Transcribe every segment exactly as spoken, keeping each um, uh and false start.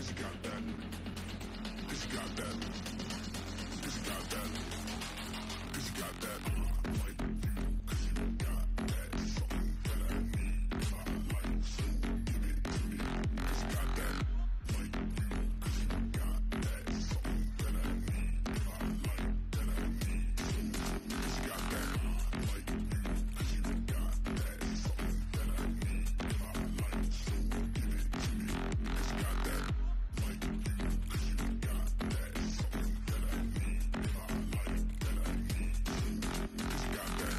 cause you got that, cause you got that, cause you got that, cause you got that. Like you, cause you got that, something that I need in my life, so give it to me, cause you got that. Like you, cause you got that, something that I need in my life, that I need, so cause you got that. Like you, cause you got that, something that I need in my life, so give it to me, cause you got that. Like you, cause you got that, something that I need in my life, that I need, so cause you got that.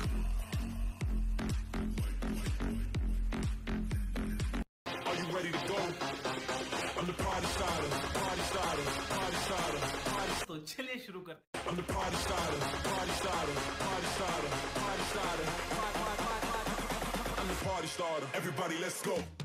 Like, like, like, are you ready to go? I'm the party starter, party starter, party starter, party तो चलिए शुरू करते हैं। I'm the party starter, party starter, party starter, party starter, I'm the party starter. Everybody, let's go.